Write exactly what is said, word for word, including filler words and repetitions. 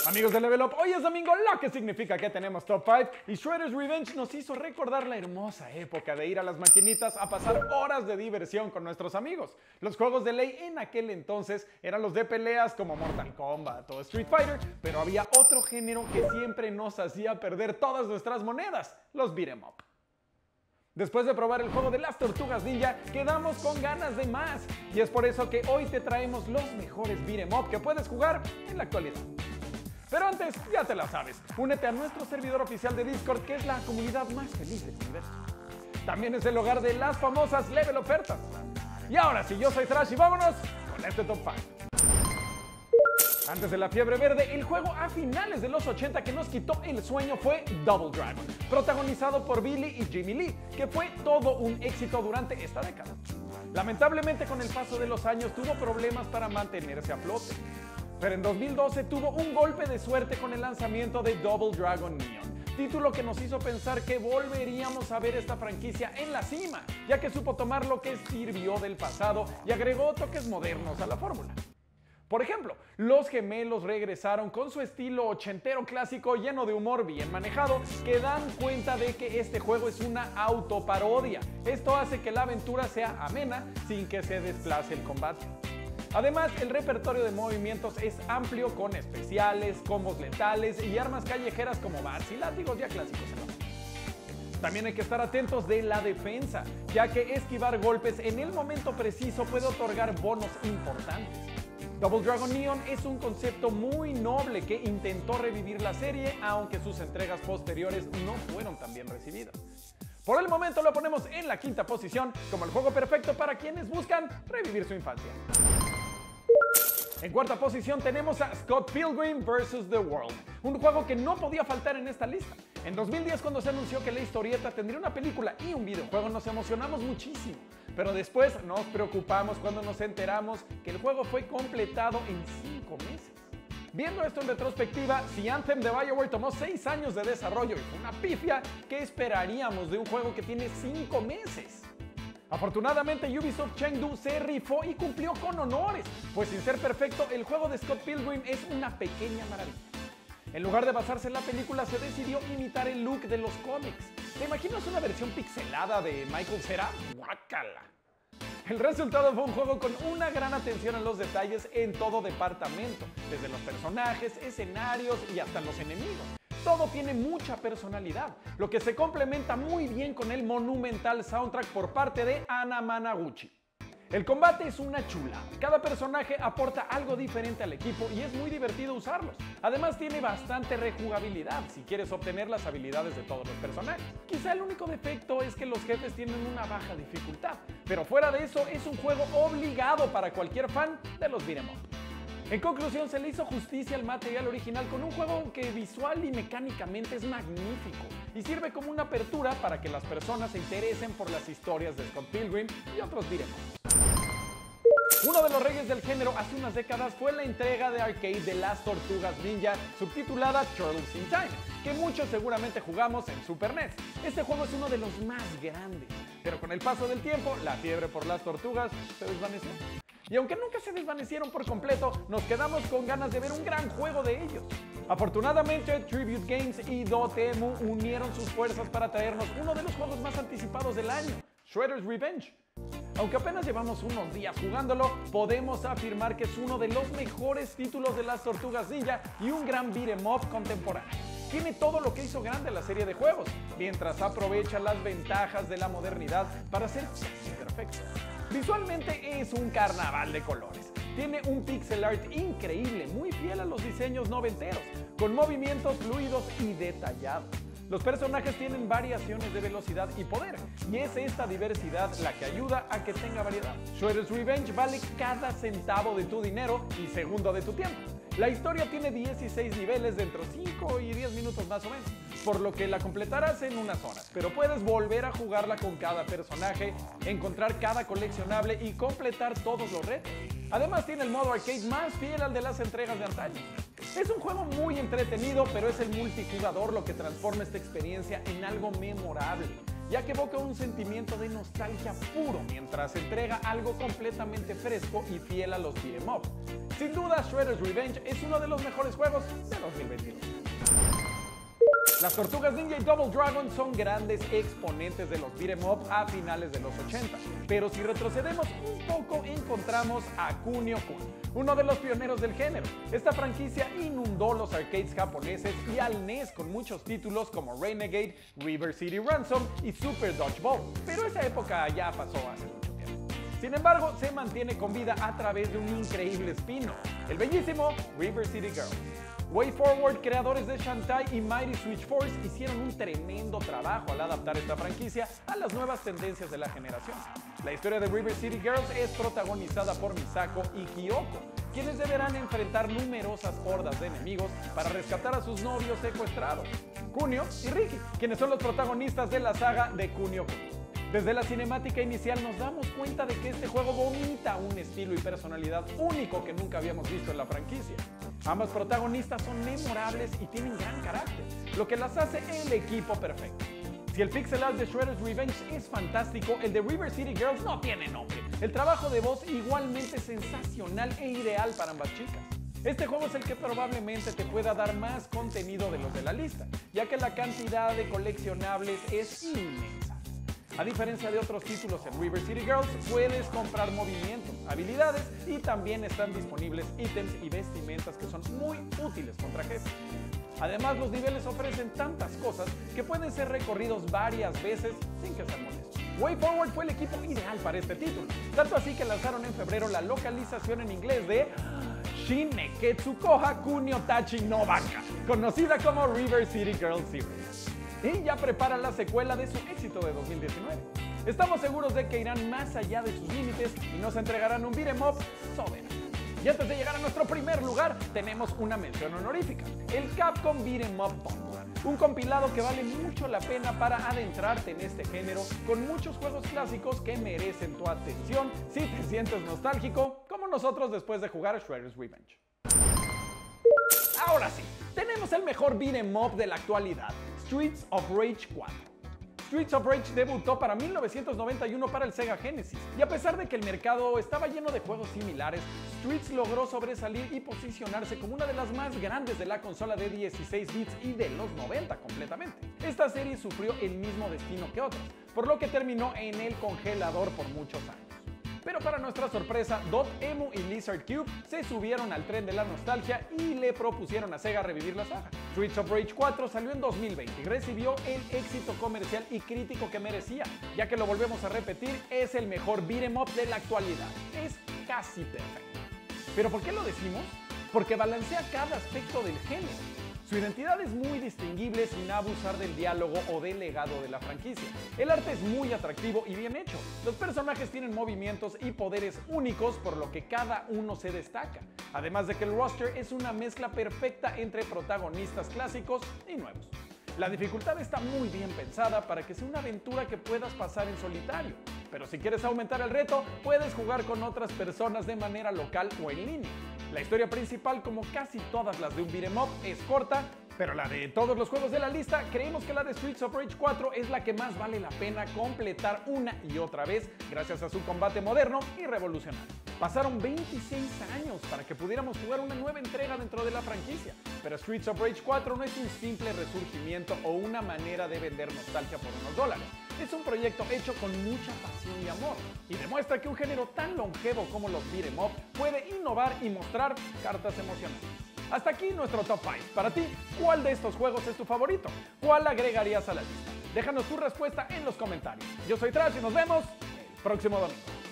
Amigos de Level Up, hoy es domingo, lo que significa que tenemos Top cinco y Shredder's Revenge nos hizo recordar la hermosa época de ir a las maquinitas a pasar horas de diversión con nuestros amigos. Los juegos de ley en aquel entonces eran los de peleas como Mortal Kombat o Street Fighter, pero había otro género que siempre nos hacía perder todas nuestras monedas, los beat 'em up. Después de probar el juego de las Tortugas Ninja, quedamos con ganas de más. Y es por eso que hoy te traemos los mejores beat 'em up que puedes jugar en la actualidad. Pero antes, ya te la sabes, únete a nuestro servidor oficial de Discord, que es la comunidad más feliz del universo. También es el hogar de las famosas Level Ofertas. Y ahora sí, yo soy Thrash y vámonos con este Top cinco. Antes de la fiebre verde, el juego a finales de los ochenta que nos quitó el sueño fue Double Dragon, protagonizado por Billy y Jimmy Lee, que fue todo un éxito durante esta década. Lamentablemente, con el paso de los años tuvo problemas para mantenerse a flote. Pero en dos mil doce tuvo un golpe de suerte con el lanzamiento de Double Dragon Neon, título que nos hizo pensar que volveríamos a ver esta franquicia en la cima, ya que supo tomar lo que sirvió del pasado y agregó toques modernos a la fórmula. Por ejemplo, los gemelos regresaron con su estilo ochentero clásico lleno de humor bien manejado, que dan cuenta de que este juego es una autoparodia. Esto hace que la aventura sea amena sin que se desplace el combate. Además, el repertorio de movimientos es amplio con especiales, combos letales y armas callejeras como bats y látigos ya clásicos. También hay que estar atentos de la defensa, ya que esquivar golpes en el momento preciso puede otorgar bonos importantes. Double Dragon Neon es un concepto muy noble que intentó revivir la serie, aunque sus entregas posteriores no fueron tan bien recibidas. Por el momento lo ponemos en la quinta posición como el juego perfecto para quienes buscan revivir su infancia. En cuarta posición tenemos a Scott Pilgrim versus. The World, un juego que no podía faltar en esta lista. En dos mil diez, cuando se anunció que la historieta tendría una película y un videojuego, nos emocionamos muchísimo, pero después nos preocupamos cuando nos enteramos que el juego fue completado en cinco meses. Viendo esto en retrospectiva, si Anthem de BioWare tomó seis años de desarrollo y fue una pifia, ¿qué esperaríamos de un juego que tiene cinco meses? Afortunadamente, Ubisoft Chengdu se rifó y cumplió con honores, pues sin ser perfecto, el juego de Scott Pilgrim es una pequeña maravilla. En lugar de basarse en la película, se decidió imitar el look de los cómics. ¿Te imaginas una versión pixelada de Michael Cera? ¡Guácala! El resultado fue un juego con una gran atención a los detalles en todo departamento, desde los personajes, escenarios y hasta los enemigos. Todo tiene mucha personalidad, lo que se complementa muy bien con el monumental soundtrack por parte de Ana Managuchi. El combate es una chula, cada personaje aporta algo diferente al equipo y es muy divertido usarlos. Además tiene bastante rejugabilidad si quieres obtener las habilidades de todos los personajes. Quizá el único defecto es que los jefes tienen una baja dificultad, pero fuera de eso es un juego obligado para cualquier fan de los beat 'em up. En conclusión, se le hizo justicia al material original con un juego que visual y mecánicamente es magnífico y sirve como una apertura para que las personas se interesen por las historias de Scott Pilgrim y otros beat 'em up. Uno de los reyes del género hace unas décadas fue la entrega de arcade de las Tortugas Ninja, subtitulada Turtles in Time, que muchos seguramente jugamos en Super N E S. Este juego es uno de los más grandes, pero con el paso del tiempo, la fiebre por las tortugas se desvaneció. Y aunque nunca se desvanecieron por completo, nos quedamos con ganas de ver un gran juego de ellos. Afortunadamente, Tribute Games y Dotemu unieron sus fuerzas para traernos uno de los juegos más anticipados del año, Shredder's Revenge. Aunque apenas llevamos unos días jugándolo, podemos afirmar que es uno de los mejores títulos de las Tortugas Ninja y un gran beat 'em up contemporáneo. Tiene todo lo que hizo grande la serie de juegos, mientras aprovecha las ventajas de la modernidad para ser casi perfecto. Visualmente es un carnaval de colores. Tiene un pixel art increíble, muy fiel a los diseños noventeros, con movimientos fluidos y detallados. Los personajes tienen variaciones de velocidad y poder, y es esta diversidad la que ayuda a que tenga variedad. Shredder's Revenge vale cada centavo de tu dinero y segundo de tu tiempo. La historia tiene dieciséis niveles de entre cinco y diez minutos más o menos, por lo que la completarás en unas horas, pero puedes volver a jugarla con cada personaje, encontrar cada coleccionable y completar todos los retos. Además tiene el modo arcade más fiel al de las entregas de antaño. Es un juego muy entretenido, pero es el multijugador lo que transforma esta experiencia en algo memorable. ya que evoca un sentimiento de nostalgia puro mientras entrega algo completamente fresco y fiel a los beat'em up. Sin duda, Shredder's Revenge es uno de los mejores juegos de dos mil veintidós. Las Tortugas Ninja y Double Dragon son grandes exponentes de los beat'em up a finales de los ochenta, pero si retrocedemos un poco encontramos a Kunio-kun, uno de los pioneros del género. Esta franquicia inundó los arcades japoneses y al N E S con muchos títulos como Renegade, River City Ransom y Super Dodgeball, pero esa época ya pasó hace mucho tiempo. Sin embargo, se mantiene con vida a través de un increíble spin-off, el bellísimo River City Girls. WayForward, creadores de Shantae y Mighty Switch Force, hicieron un tremendo trabajo al adaptar esta franquicia a las nuevas tendencias de la generación. La historia de River City Girls es protagonizada por Misako y Kyoko, quienes deberán enfrentar numerosas hordas de enemigos para rescatar a sus novios secuestrados, Kunio y Riki, quienes son los protagonistas de la saga de Kunio-kun. Desde la cinemática inicial nos damos cuenta de que este juego vomita un estilo y personalidad único que nunca habíamos visto en la franquicia. Ambas protagonistas son memorables y tienen gran carácter, lo que las hace el equipo perfecto. Si el pixel art de Shredder's Revenge es fantástico, el de River City Girls no tiene nombre. El trabajo de voz igualmente sensacional e ideal para ambas chicas. Este juego es el que probablemente te pueda dar más contenido de los de la lista, ya que la cantidad de coleccionables es inmensa. A diferencia de otros títulos en River City Girls, puedes comprar movimientos, habilidades y también están disponibles ítems y vestimentas que son muy útiles contra jefes. Además, los niveles ofrecen tantas cosas que pueden ser recorridos varias veces sin que sean molestos. WayForward fue el equipo ideal para este título, tanto así que lanzaron en febrero la localización en inglés de Shin Neketsu Koha Kunio Tachi no Baka, conocida como River City Girls Series. Y ya preparan la secuela de su éxito de dos mil diecinueve. Estamos seguros de que irán más allá de sus límites y nos entregarán un beat'em up soberano. Y antes de llegar a nuestro primer lugar, tenemos una mención honorífica, el Capcom Beat'em Up Bundle, un compilado que vale mucho la pena para adentrarte en este género, con muchos juegos clásicos que merecen tu atención si te sientes nostálgico, como nosotros después de jugar Shredder's Revenge. Ahora sí, tenemos el mejor beat'em up de la actualidad, Streets of Rage cuatro. Streets of Rage debutó para mil novecientos noventa y uno para el Sega Genesis, y a pesar de que el mercado estaba lleno de juegos similares, Streets logró sobresalir y posicionarse como una de las más grandes de la consola de dieciséis bits y de los noventa completamente. Esta serie sufrió el mismo destino que otras, por lo que terminó en el congelador por muchos años. Pero para nuestra sorpresa, Dotemu y Lizard Cube se subieron al tren de la nostalgia y le propusieron a Sega revivir la saga. Streets of Rage cuatro salió en dos mil veinte y recibió el éxito comercial y crítico que merecía, ya que lo volvemos a repetir, es el mejor beat'em up de la actualidad. Es casi perfecto. ¿Pero por qué lo decimos? Porque balancea cada aspecto del género. Su identidad es muy distinguible sin abusar del diálogo o del legado de la franquicia. El arte es muy atractivo y bien hecho. Los personajes tienen movimientos y poderes únicos, por lo que cada uno se destaca. Además de que el roster es una mezcla perfecta entre protagonistas clásicos y nuevos. La dificultad está muy bien pensada para que sea una aventura que puedas pasar en solitario. Pero si quieres aumentar el reto, puedes jugar con otras personas de manera local o en línea. La historia principal, como casi todas las de un beat'em up, es corta, pero la de todos los juegos de la lista, creemos que la de Streets of Rage cuatro es la que más vale la pena completar una y otra vez gracias a su combate moderno y revolucionario. Pasaron veintiséis años para que pudiéramos jugar una nueva entrega dentro de la franquicia, pero Streets of Rage cuatro no es un simple resurgimiento o una manera de vender nostalgia por unos dólares. Es un proyecto hecho con mucha pasión y amor, y demuestra que un género tan longevo como los beat'em up puede innovar y mostrar cartas emocionantes. Hasta aquí nuestro top cinco. Para ti, ¿cuál de estos juegos es tu favorito? ¿Cuál agregarías a la lista? Déjanos tu respuesta en los comentarios. Yo soy Trash y nos vemos el próximo domingo.